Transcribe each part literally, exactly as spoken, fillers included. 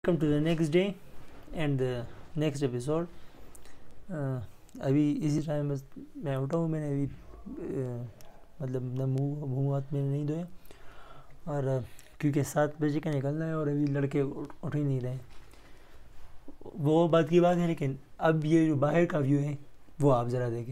Come to the next day and the next episode. अभी इसी time बस मैं उठा हूँ, मैंने अभी uh, मतलब न मुँह मुँह हाथ मैंने नहीं धोए और uh, क्योंकि सात बजे का निकलना है और अभी लड़के उठ ही नहीं रहे। वो बात की बात है, लेकिन अब ये जो बाहर का व्यू है वो आप ज़रा देखें।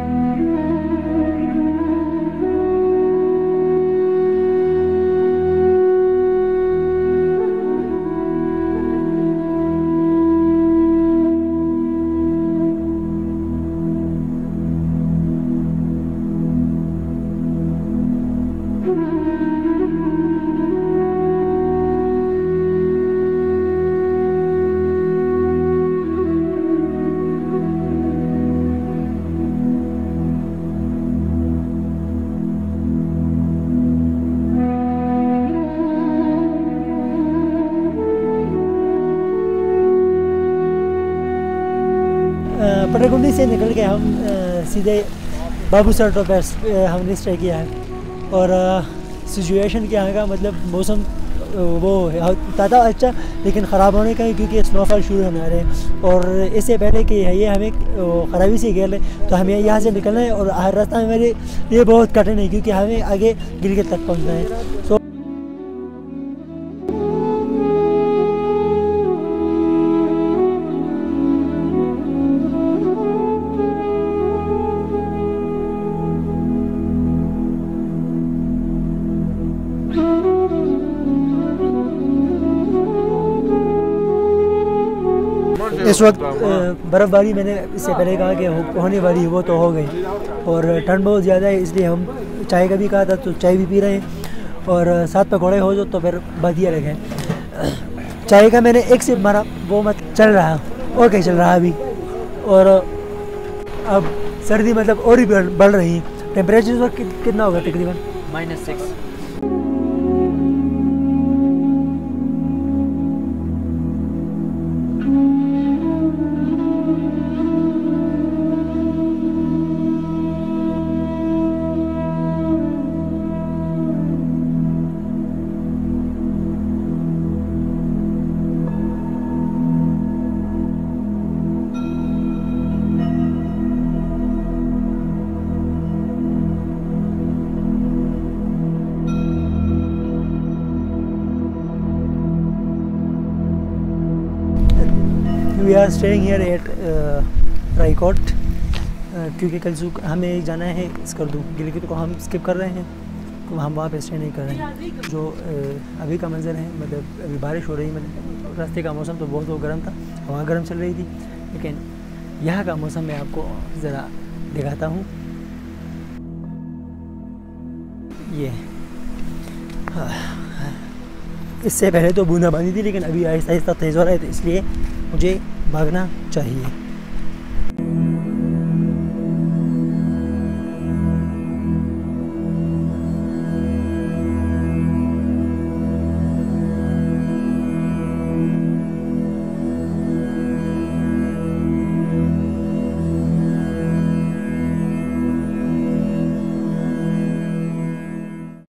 पटरकुंडी से निकल के हम आ, सीधे बाबू सर टॉप पर हमने स्टे किया है और सिचुएशन क्या है का मतलब मौसम वो ज़्यादा अच्छा लेकिन ख़राब होने का है क्योंकि स्नोफॉल शुरू होने आ रहे हैं। और इससे पहले कि ये हमें ख़राबी से घेर ले तो हमें यहाँ से निकलना है और हर रास्ता हमारे लिए बहुत कठिन है क्योंकि हमें आगे गिलगित तक पहुँचना है। सो इस वक्त बर्फ़बारी मैंने इससे पहले कहा कि होने वाली वो तो हो गई और ठंड बहुत ज़्यादा है, इसलिए हम चाय का भी कहा था तो चाय भी पी रहे हैं और साथ पकौड़े हो जो तो फिर बढ़िया लगे। चाय का मैंने एक सिप मारा, वो मत चल रहा और क्या चल रहा अभी। और अब सर्दी मतलब और ही बढ़ रही है। टेम्परेचर इस वक्त कितना होगा तकरीबन? Minus six. We are staying here at Raikot क्योंकि कल सुबह हमें जाना है स्कर्दू गिलगित को हम स्किप कर रहे हैं, तो हम वहाँ पे स्टे नहीं कर रहे हैं। जो uh, अभी का मंजर है मतलब अभी बारिश हो रही है, मतलब रास्ते का मौसम तो बहुत वो गर्म था, वहाँ गर्म चल रही थी, लेकिन यहाँ का मौसम मैं आपको ज़रा दिखाता हूँ। ये हाँ, इससे पहले तो बूंदाबांदी थी लेकिन अभी आहिस्ता आहिस्ता तेज़ हो रहा है, तो इसलिए मुझे भागना चाहिए।